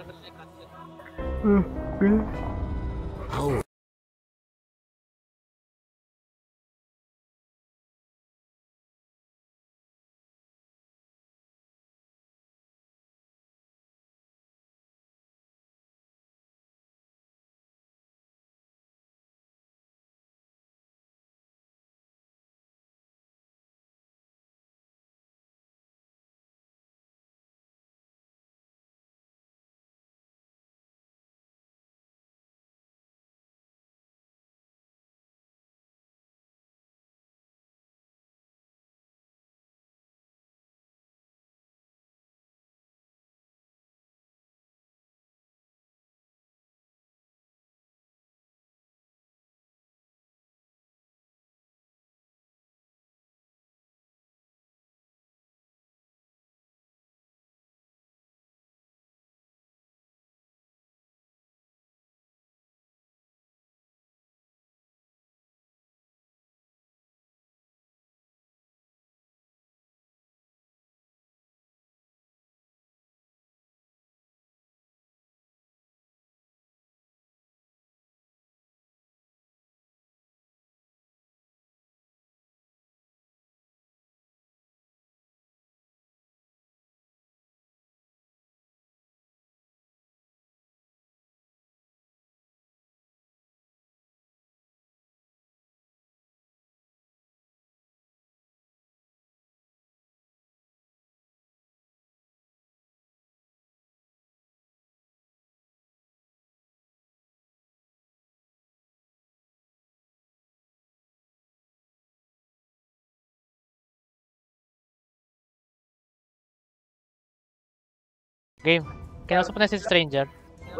Game. Kinausap na si Stranger.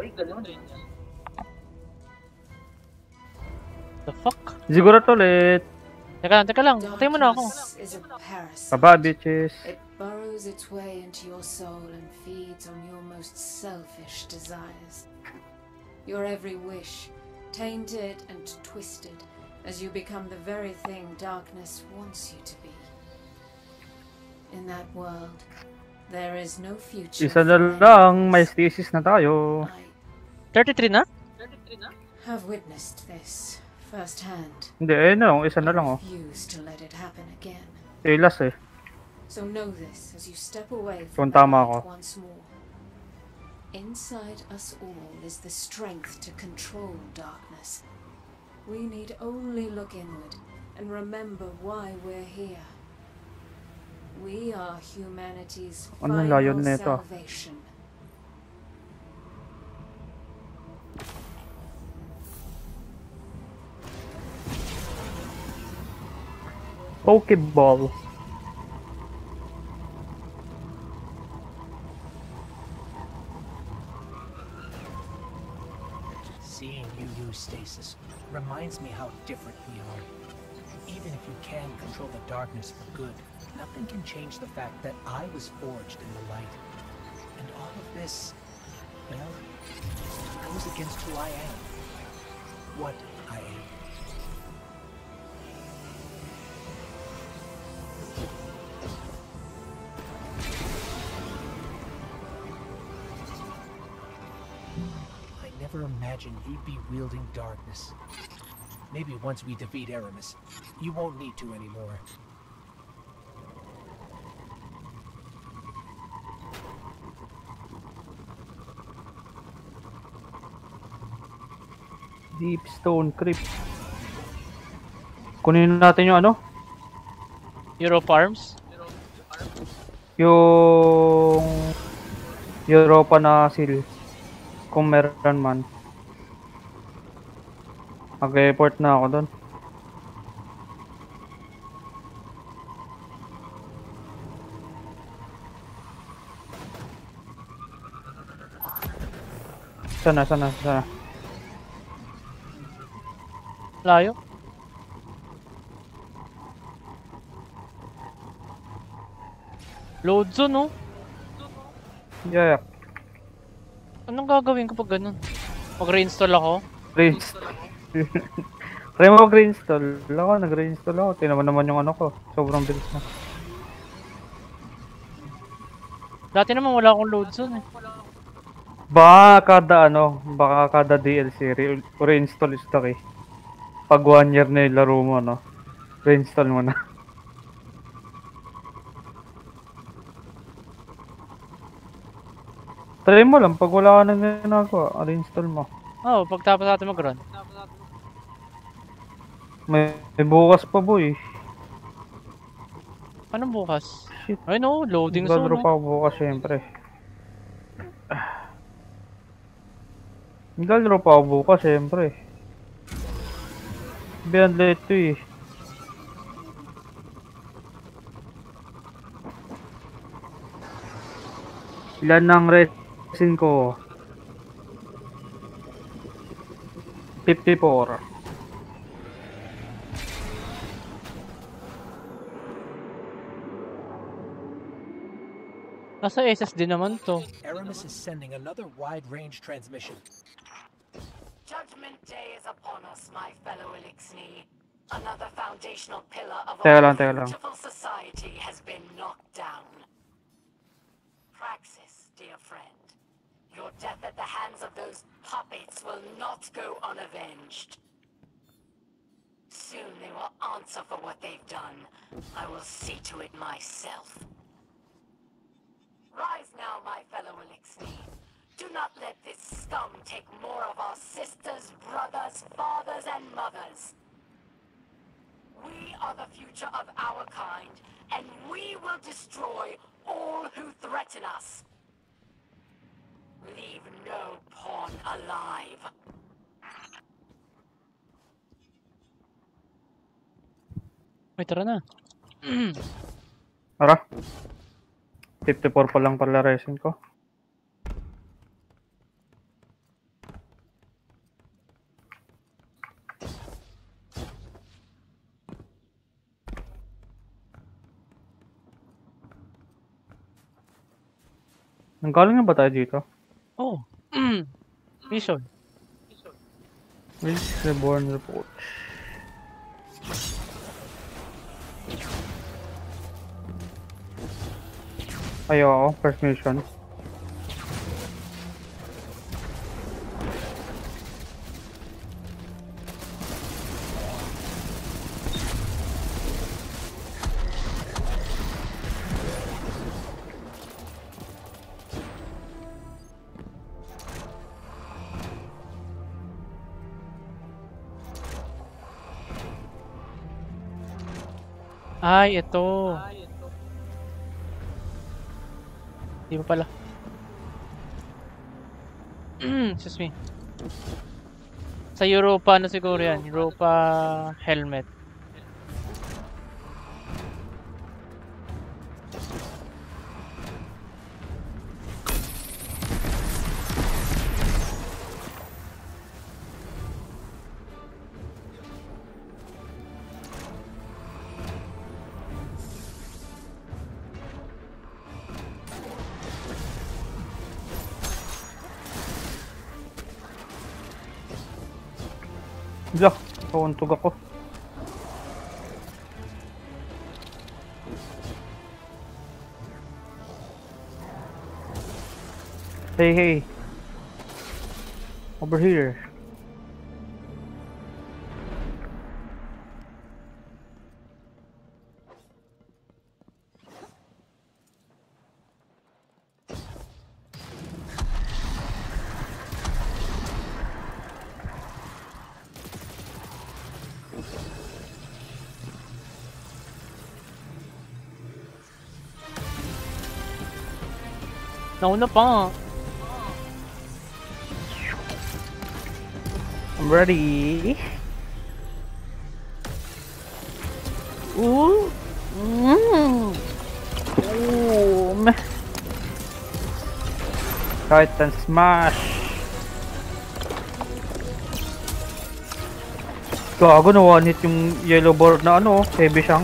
The fuck? Siguro to ulit. Teka lang. Patay mo na ako. Baba bitches. burrows its way into your soul and feeds on your most selfish desires. Your every wish, tainted and twisted, as you become the very thing darkness wants you to be. In that world, there is no future. Isa na lang, may thesis na tayo. I 33 na? have witnessed this firsthand. Hindi, no, isa na lang oh. Refuse to let it happen again. Ilas eh. So know this as you step away Kung from the tama light ako. once more. Inside us all is the strength to control darkness. We need only look inward and remember why we're here. We are humanity's Anong final layon nito? salvation. Pokeball. Seeing you use stasis reminds me how different we are. Even if you can control the darkness for good, nothing can change the fact that I was forged in the light. And all of this, well, goes against who I am. What I am. I never imagined you'd be wielding darkness. Maybe once we defeat Aramis, you won't need to anymore. Deep Stone Crypt. Kunin natin yung ano? Euro Farms? Yung Europa na seal. Kung meron man. Mag-report na ako doon. Sana. Layo? Load zone, oh. Yeah. Anong gagawin ko pag ganun? Mag-reinstall ako? Reinstall. Try mo mag-reinstall. Nag-reinstall ako. Tingnan mo naman yung ano ko. Sobrang bilis na. Dati naman wala akong load zone eh. Baka kada DLC reinstall stock eh. Pag 1 year na yung laro mo, no? Reinstall mo na. Try mo lang, pag wala ka nang ginagawa, reinstall mo. Oo, pagtapos natin mag-run. May bukas pa boy. Anong bukas? Shit. Ay no, loading zone. Maglalaro pa ako bukas syempre. Maglalaro pa ako bukas syempre. Beyond late to eh. Ilan ng resin ko? 54. Nasa SSD naman to. Aramis is sending another wide-range transmission. Judgment Day is upon us, my fellow Elixni. Another foundational pillar of Teka our lang. beautiful society has been knocked down. Praxis, dear friend, your death at the hands of those puppets will not go unavenged. Soon they will answer for what they've done. I will see to it myself. Rise now, my fellow Elixni. Do not let this scum take more of our sisters, brothers, fathers, and mothers. We are the future of our kind, and we will destroy all who threaten us. Leave no pawn alive. May tara na. Ara. 54 pa lang pala resin ko. Nanggaling na ba tayo dito? Oh. Mission. Reach Reborn Report. Ayo, first mission. Ay, ito. Di ba pala? Excuse me. Sa Europa, ano siguro yan? Europa helmet. Diyak, kauntog ako. Hey, hey. Over here. Nauna pa nga. I'm ready. Ooh. Titan smash. Gago, na-one hit yung yellow board na ano, heavy siyang.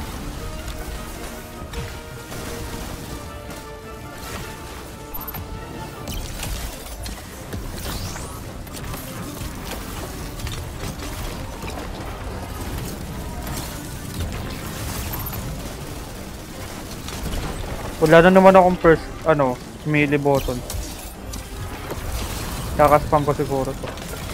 Wala na naman akong first, ano, melee button. Kakaspam ko siguro to.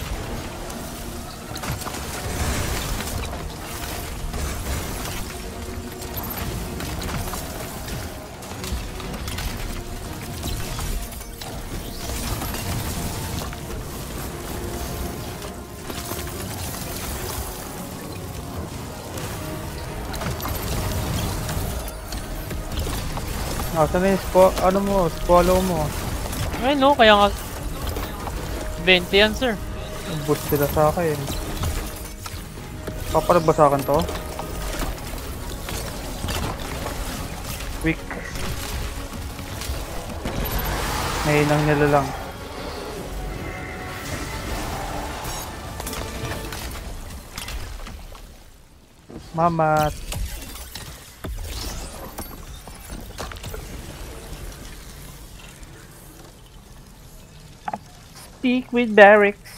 Saan na yung ano mo, swallow mo? Ay no, kaya nga 20 yan, sir. Boost sila sa akin. Papalag ba sa akin to? Weak. Nahinang nila lang. Mamat. Speak with barracks.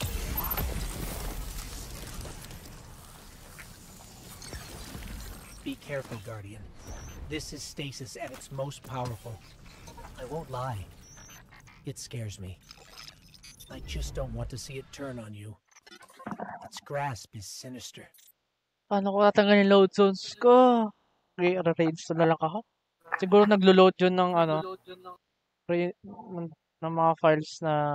Be careful, Guardian. This is stasis at its most powerful. I won't lie. It scares me. I just don't want to see it turn on you. Its grasp is sinister. Paano ko tatanggalin load zones ko? Re-arrange na lang ako. Siguro naglo-load yun ng ano, ng mga files na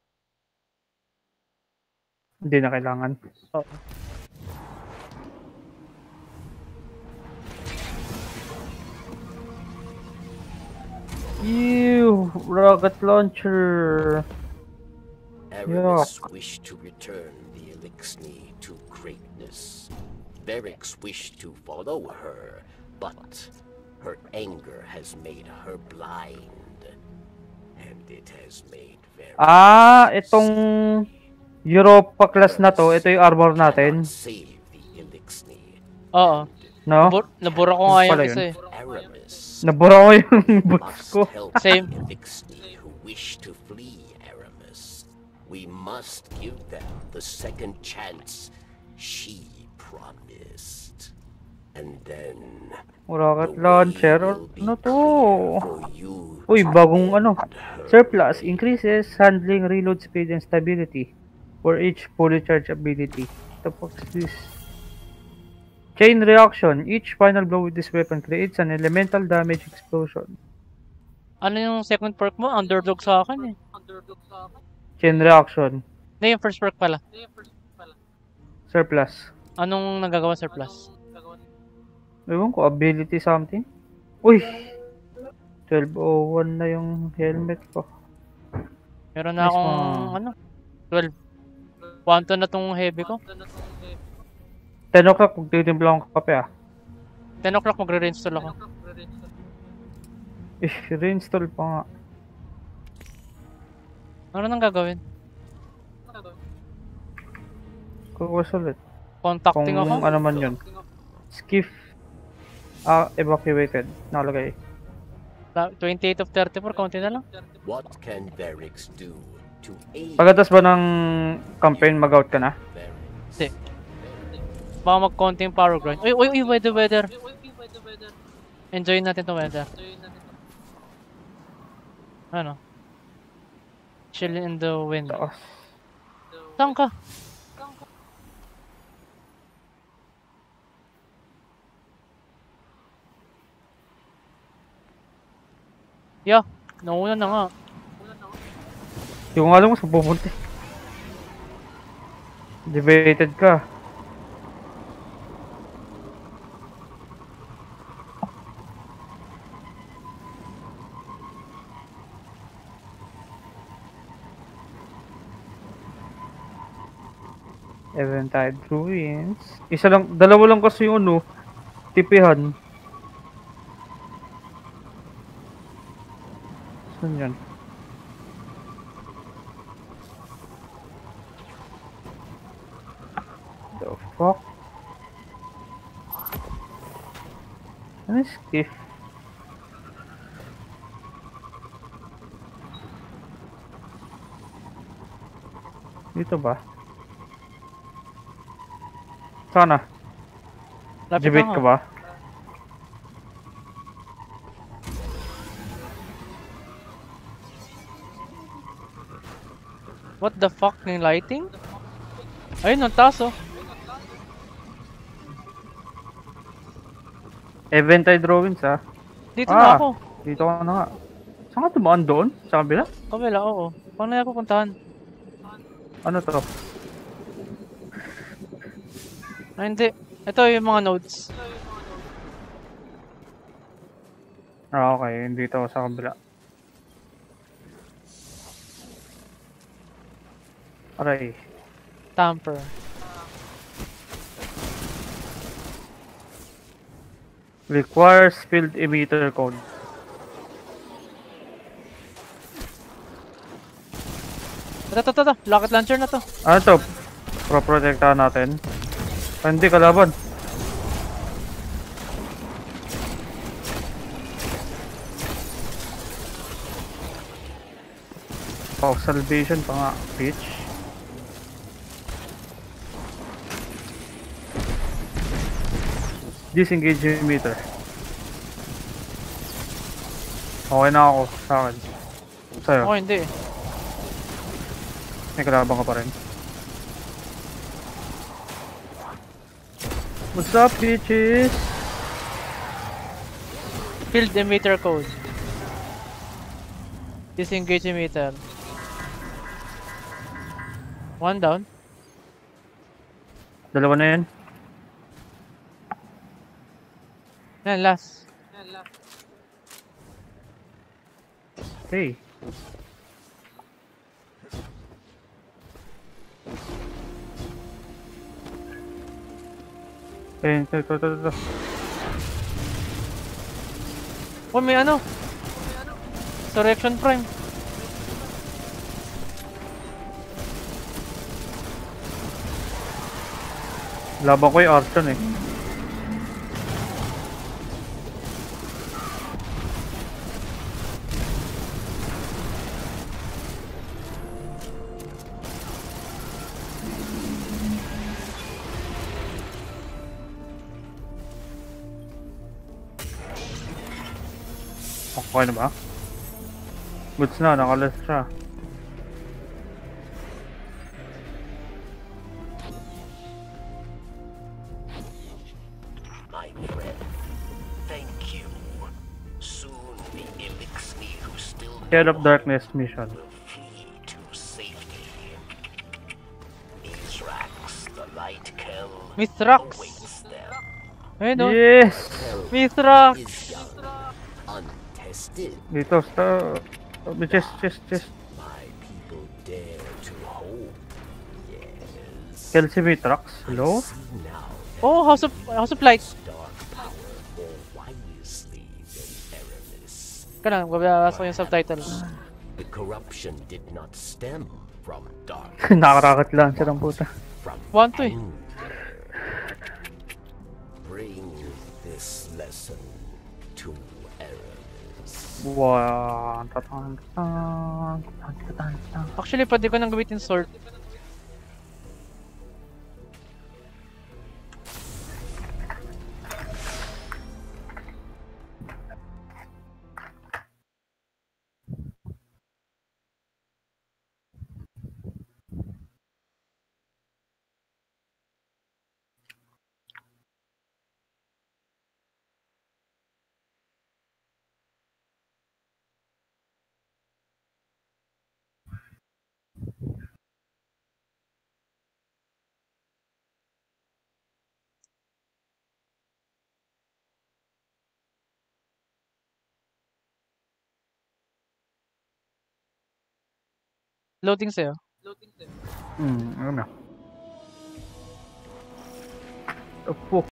Hindi na kailangan. oh. Ew, rocket launcher. Aramis wished to return the Elixni to greatness. Berix wished to follow her, but her anger has made her blind. And it has made Berix Itong Europa class na to, ito yung armor natin. save the Elixni. Oo. No? Nabura ko nga yung Pala isa yun. eh. Aramis Nabura ko yung boots must ko. help Same. the Elixni who wish to flee, Aramis. We must give them the second chance she promised. And then Rocket the launcher. way will be Ano to? clear for you Uy, to bagong ano. end her Surplus. reign. Increases handling, reload speed, and stability. For each fully charged ability. What the fuck is this? Chain reaction. Each final blow with this weapon creates an elemental damage explosion. Ano yung second perk mo? Underdog sa akin eh. Chain reaction. Hindi, yung first perk pala. Surplus. Anong nagagawa surplus? Ewan ko, ability something. Uy! 1201 na yung helmet ko. Meron na Nice akong, one. ano, 12. Quanto na tong heavy ko. 10 o'clock, magtitimpla akong kape ah. 10 o'clock magre-reinstall ako. Reinstall pa nga. Ano nang gagawin? Kukus ulit. Kung Contacting ako? ano man yun. Skiff. Evacuated. Nakalagay. 28 of 34, konti na lang. What can Varix do to aid Pagkatas ba ng campaign, mag-out ka na? Varix? Hindi. Baka mag-konti yung power grind. Uy, weather. Enjoy natin to weather. Ano? Chill in the wind. Taas. Saan ka? Yeah, nauna na nga. Hindi ko nga alam kung saan pupunta. Debated ka. Eventide Ruins. Dalawa lang kasi yung ano, tipihan. Saan yan? The fuck? Ano yung skiff? Dito ba? Sana. Lapit Debate na ka nga. ba? What the fuck ng lighting? Ayun, ang taas oh. Eventide Ruins ah. Dito na ako. Dito ka na nga. Saan ka tumaan doon? Sa kabila? Kabila, oo. Paano na ako puntahan? Ano to? Ay, hindi. Ito yung mga nodes. Okay, dito ako sa kabila. Aray. Tamper. Requires field emitter code. Ito. Rocket launcher na to. Ano to? Pro-protectahan natin. Ah, hindi, kalaban. Oh, salvation pa nga, bitch. Disengage emitter. Okay na ako sa akin. Sa'yo, Oh, hindi. may kalaban ka pa rin. What's up, bitches? Field emitter code. Disengage emitter. One down. Dalawa na yan. Yan, last. Hey. Ito. Oh, may ano? Resurrection Prime. Laban ko yung Archon eh. Okay na ba? Goods na, nakalas siya. My friend, thank you. Soon the Elixir who still Shell of Darkness mission. will flee to safety. Mithrax, the light kell, Mithrax! awaits them. Ayun o. Yes! Mithrax! Is young, untested. Dito, chest. My people dare to hope. Yes. Kelsey Mitrax. Hello? See now Oh, House of Light. dark power more wisely than Aramis. Ka lang, babasa ko yung subtitles. The corruption did not stem from dark, Nakarakat lang siya ng puta. from Want to eh. anger. Bring this lesson to Aramis. Wow. Actually, pwede ko nang gamitin sword. Loading sa'yo. Ano na? Opo.